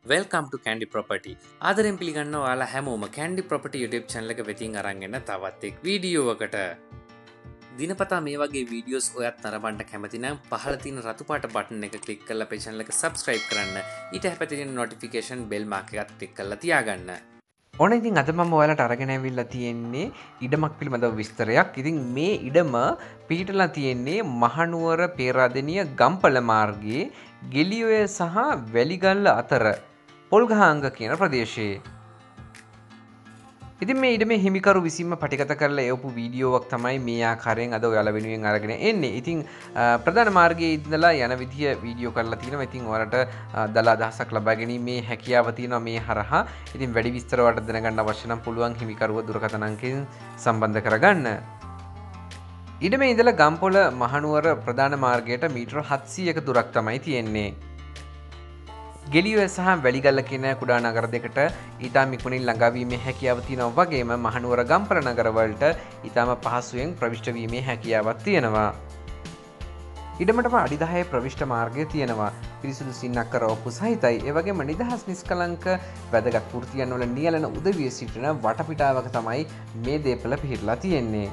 Welcome to Kandy Property. ආදරෙන් පිළිගන්නවා ඔයාලා හැමෝම Kandy Property YouTube channel එක වෙතින් අරන් එන තවත් එක් වීඩියෝ එකකට. දිනපතා මේ වගේ වීඩියෝස් ඔයත් නරඹන්න කැමති නම් පහළ තියෙන රතු පාට බටන් එක ක්ලික් කරලා අපේ channel එක subscribe කරන්න. ඊට හැපැති තියෙන notification bell mark එකත් ක්ලික් කරලා තියාගන්න. ඕන ඉතින් අද මම ඔයාලට අරගෙන ඇවිල්ලා තියෙන්නේ ඉඩමක් පිළිබඳව විස්තරයක්. ඉතින් මේ ඉඩම පිහිටලා තියෙන්නේ මහනුවර පේරාදෙණිය ගම්පල මාර්ගයේ ගෙලියොය සහ වැලිගල්ල අතර පොල්ගහාංග කියන ප්‍රදේශයේ. ඉතින් මේ ඉඩමේ හිමිකරු විසින්ම පටිගත කරලා එවපු වීඩියෝවක් තමයි මේ ආකාරයෙන් අද ඔයාලා වෙනුවෙන් අරගෙන එන්නේ. ඉතින් ප්‍රධාන මාර්ගයේ ඉඳලා යන විදිය වීඩියෝ කරලා තිනවා. ඉතින් ඔයාලට දල අදහසක් ලබා ගැනීමේ හැකියාව තියෙනවා මේ හරහා. ඉතින් වැඩි විස්තර ඔයාලට දැනගන්න අවශ්‍ය නම් පුළුවන් හිමිකරුව දුරකථන අංකයෙන් සම්බන්ධ කරගන්න. ඉඩමේ ඉඳලා ගම්පොළ මහනුවර ප්‍රධාන මාර්ගයට මීටර 700ක දුරක් තමයි තියෙන්නේ. ගෙලියොය සහ වැලිගල්ල කියන කුඩා නගර දෙකට ඊටම ඉක්මනින් ළඟාවීමේ හැකියාව තියෙනවා වගේම මහනුවර ගම්පල නගරවලට ඊටම පහසුවෙන් ප්‍රවිෂ්ඨ වීමේ හැකියාවක් තියෙනවා. ඉඩමටම අඩි 10 ප්‍රවිෂ්ඨ මාර්ගය තියෙනවා. පිරිසිදු සින්නක්කර ඔප්පු සහිතයි. ඒ වගේම නිදහස් නිස්කලංක වැදගත් වෘත්තියන් වල නියැලෙන උදවිය සිටින වටපිටාවක තමයි මේ දේපල පිහිටලා තියෙන්නේ.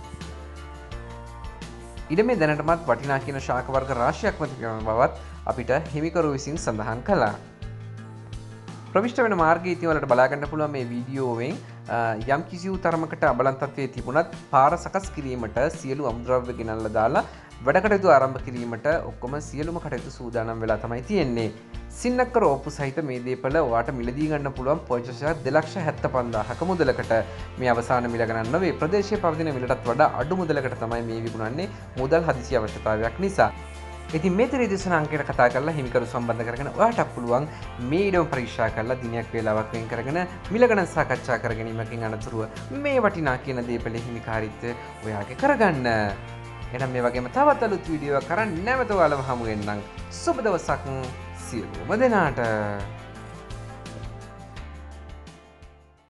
ඉඩමේ දැනටමත් වටිනා කියන ශාක වර්ග රාශියක්ම තිබෙන බවත් අපිට හිමිකරු විසින් සඳහන් කළා. ප්‍රවිෂ්ඨ වෙන මාර්ගයේ ඉතින් වලට බලා ගන්න පුළුවන් මේ වීඩියෝවෙන් යම් කිසි තරමකට අබලන් තත්ත්වයේ තිබුණත් පාර සකස් කිරීමට සියලු අමුද්‍රව්‍ය ගෙනල්ලා දාලා වැඩ කටයුතු ආරම්භ කිරීමට ඔක්කොම සියලුම කටයුතු සූදානම් වෙලා තමයි තියෙන්නේ. සින්නක්කර ඔප්පු සහිත මේ දේපල ඔයාට මිලදී ගන්න පුළුවන් පර්චස් එකක් 2,75,000ක මුදලකට. මේ අවසාන මිල ගණන් නොවේ. ප්‍රදේශයේ පවතින මිලටත් වඩා අඩු මුදලකට තමයි මේ විකුණන්නේ මුදල් හදිසි අවශ්‍යතාවයක් නිසා. ඉතින් මේ තරේ දේශන අංකයට කතා කරලා හිමිකරු සම්බන්ධ කරගෙන ඔයාට පුළුවන් මේ ඉඩම පරීක්ෂා කරලා දිනයක් වේලාවක් වෙන් කරගෙන මිල ගණන් සාකච්ඡා කර ගැනීමකින් අනතුරුව මේ වටිනා කියන දේපලේ හිමිකාරීත්වය ඔයාගේ කරගන්න. එහෙනම් මේ වගේම තවත් අලුත් වීඩියෝවක් කරන් නැවත ඔයාලව හමු වෙන්නම්. සුබ දවසක් සියලුම දෙනාට.